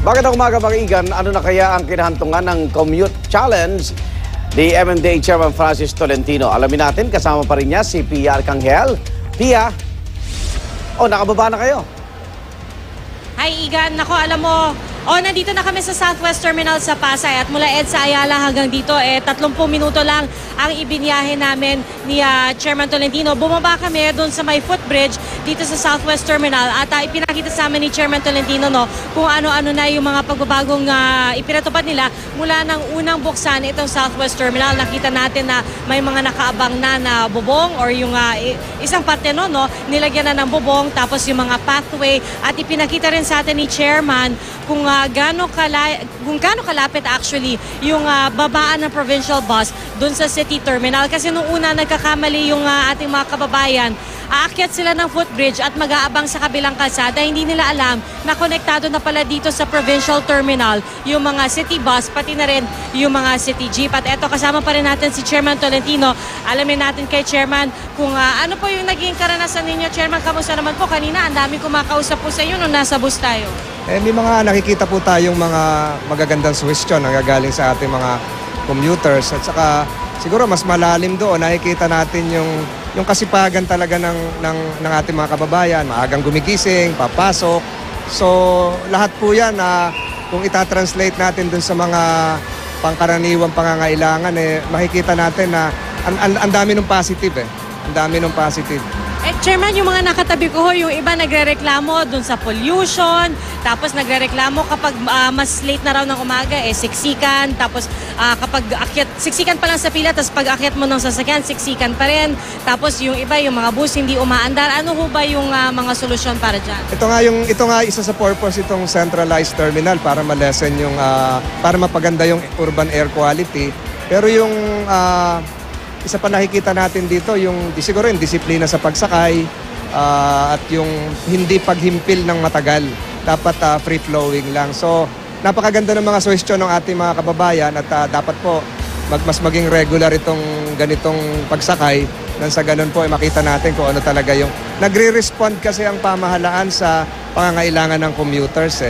Magandang umaga mga Igan. Ano na kaya ang kinahantungan ng Commute Challenge ni MMDA Chairman Francis Tolentino? Alamin natin, kasama pa rin niya si Pia Arcangel. Pia, nakababa na kayo. Hi Igan, nako alam mo, nandito na kami sa Southwest Terminal sa Pasay at mula EDSA Ayala hanggang dito 30 minuto lang ang ibinyahe namin ni Chairman Tolentino. Bumaba kami doon sa may footbridge dito sa Southwest Terminal at ipinakita sa amin ni Chairman Tolentino kung ano-ano na yung mga pagbabagong ipinatupad nila mula ng unang buksan itong Southwest Terminal. Nakita natin na may mga nakaabang na bubong or yung isang parte nilagyan na ng bubong, tapos yung mga pathway, at ipinakita rin sa atin ni Chairman kung gaano kalapit actually yung babaan ng provincial bus doon sa City Terminal. Kasi nung una nagkakamali yung ating mga kababayan, aakyat sila ng footbridge at mag-aabang sa kabilang kalsada. Hindi nila alam na konektado na pala dito sa provincial terminal yung mga city bus, pati na rin yung mga city jeep. At eto, kasama pa rin natin si Chairman Tolentino. Alamin natin kay Chairman kung ano po yung naging karanasan ninyo. Chairman, kamusta naman po? Kanina ang dami kumakausap po sa inyo nung nasa bus tayo. May mga nakikita po tayong mga magagandang suggestion na gagaling sa ating mga commuters, at saka siguro mas malalim doon nakikita natin yung kasipagan talaga ng ating mga kababayan, maagang gumigising, papasok. So lahat po yan na kung itatranslate natin dun sa mga pangkaraniwang pangangailangan, makikita natin na ang dami ng positive Ang dami ng positive. Chairman, yung mga nakatabi ko, yung iba nagrereklamo dun sa pollution, tapos nagrereklamo kapag mas late na raw ng umaga, siksikan, tapos kapag siksikan pa lang sa pila, tapos pag akyat mo ng sasakyan, siksikan pa rin. Tapos yung iba, yung mga bus hindi umaandar. Ano ho ba yung mga solusyon para dyan? Ito nga isa sa purpose itong centralized terminal para ma-lessen para mapaganda yung urban air quality. Pero yung isa pa nakikita natin dito, siguro yung disiplina sa pagsakay at yung hindi paghimpil ng matagal. Dapat free-flowing lang. So, napakaganda ng mga suggestion ng ating mga kababayan at dapat po mas maging regular itong ganitong pagsakay nang sa ganun po makita natin kung ano talaga yung nagre-respond kasi ang pamahalaan sa pangangailangan ng commuters.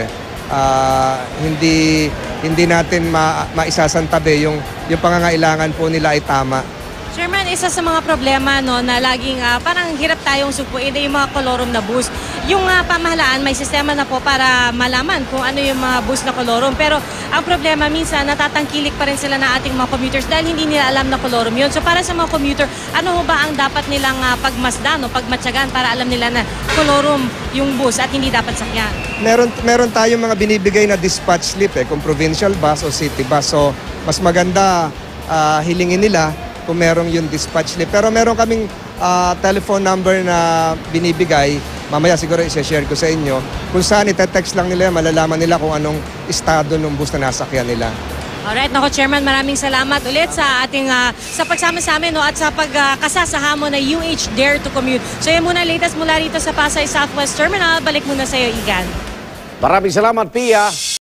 Hindi natin maisasantabi yung pangangailangan po nila ay tama. Chairman, isa sa mga problema na laging parang hirap tayong supuin ay yung mga kolorum na bus. Yung pamahalaan may sistema na po para malaman kung ano yung mga bus na kolorum. Pero ang problema minsan natatangkilik pa rin sila na ating mga commuters dahil hindi nila alam na kolorum yun. So para sa mga commuter, ano ho ba ang dapat nilang pagmasdan o pagmatsagan para alam nila na kolorum yung bus at hindi dapat sakyan? Meron tayong mga binibigay na dispatch slip kung provincial bus o city bus. So mas maganda hilingin nila kung merong yung dispatch slip. Pero meron kaming telephone number na binibigay. Mamaya siguro i-share ko sa inyo. Kung saan itetext lang nila, malalaman nila kung anong estado ng bus na nasakyan nila. Alright, Chairman, maraming salamat ulit sa ating sa pagsama sa amin at sa pagkasa sa hamon na UH Dare to Commute. So yan muna latest mula rito sa Pasay Southwest Terminal. Balik muna sa iyo, Igan. Maraming salamat, Pia.